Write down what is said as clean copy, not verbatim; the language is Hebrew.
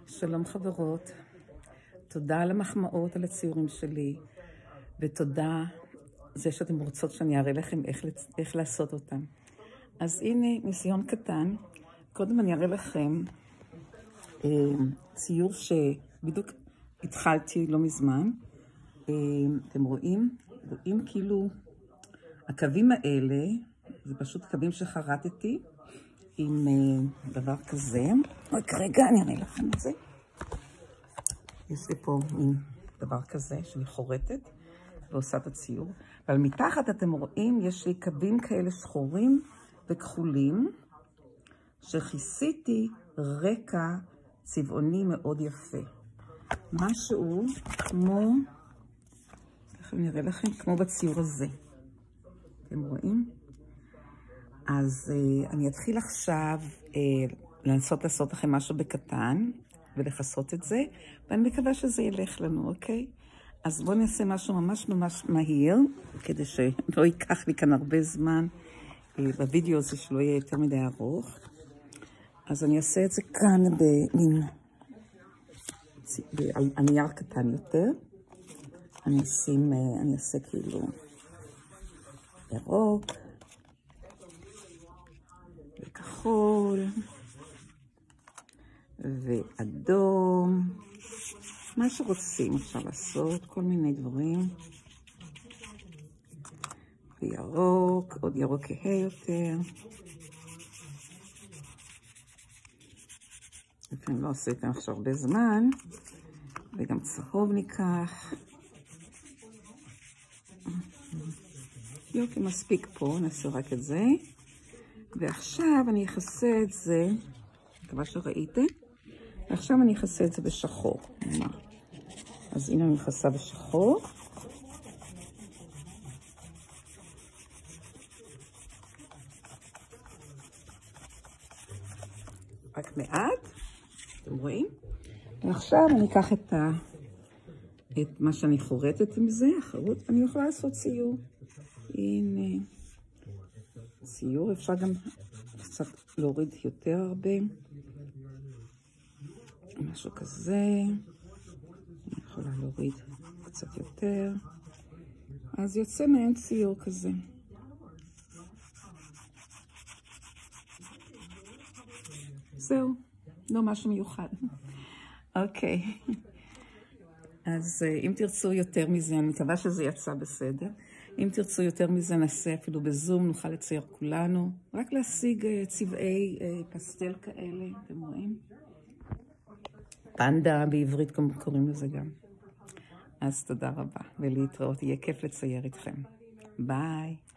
שלום חברות, תודה על המחמאות על הציורים שלי, ותודה זה שאתם רוצות שאני אראה לכם איך לעשות אותם. אז הנה ניסיון קטן. קודם אני אראה לכם ציור שבדיוק התחלתי לא מזמן. אתם רואים כאילו הקווים האלה, זה פשוט קווים שחרטתי עם דבר כזה. רק רגע, אני אראה לכם את זה. יש לי פה מין דבר כזה שאני חורטת ועושה את הציור. אבל מתחת אתם רואים, יש לי קווים כאלה שחורים וכחולים, שכיסיתי רקע צבעוני מאוד יפה. משהו כמו, איך אני אראה לכם, כמו בציור הזה. אתם רואים? אז אני אתחיל עכשיו לנסות לעשות לכם משהו בקטן ולחסות את זה, ואני מקווה שזה ילך לנו, אוקיי? אז בואו נעשה משהו ממש מהיר, כדי שלא ייקח לי כאן הרבה זמן בווידאו הזה, שלא יהיה יותר מדי ארוך. אז אני אעשה את זה כאן על נייר קטן יותר. אני אעשה כאילו ירוק וכחול ואדום, מה שרוצים אפשר לעשות, כל מיני דברים. וירוק, עוד ירוק כהה יותר. לפעמים לא עושה איתם עכשיו הרבה זמן. וגם צהוב ניקח. יופי, מספיק פה, נעשה רק את זה. ועכשיו אני אכסה את זה, מקווה שראיתם. ועכשיו אני אכסה את זה בשחור. אז הנה אני מכסה בשחור. רק מעט, אתם רואים? ועכשיו אני אקח את מה שאני חורטת עם זה, החרוט, אני יכולה לעשות ציור. הנה, ציור, אפשר גם קצת להוריד יותר הרבה. משהו כזה. אני יכולה להוריד קצת יותר. אז יוצא מעין ציור כזה. זהו, לא משהו מיוחד. אוקיי. אז אם תרצו יותר מזה, אני מקווה שזה יצא בסדר. אם תרצו יותר מזה, נעשה אפילו בזום, נוכל לצייר כולנו. רק להשיג צבעי פסטל כאלה, אתם רואים? פנדה בעברית קוראים לזה גם. אז תודה רבה, ולהתראות, יהיה כיף לצייר איתכם. ביי.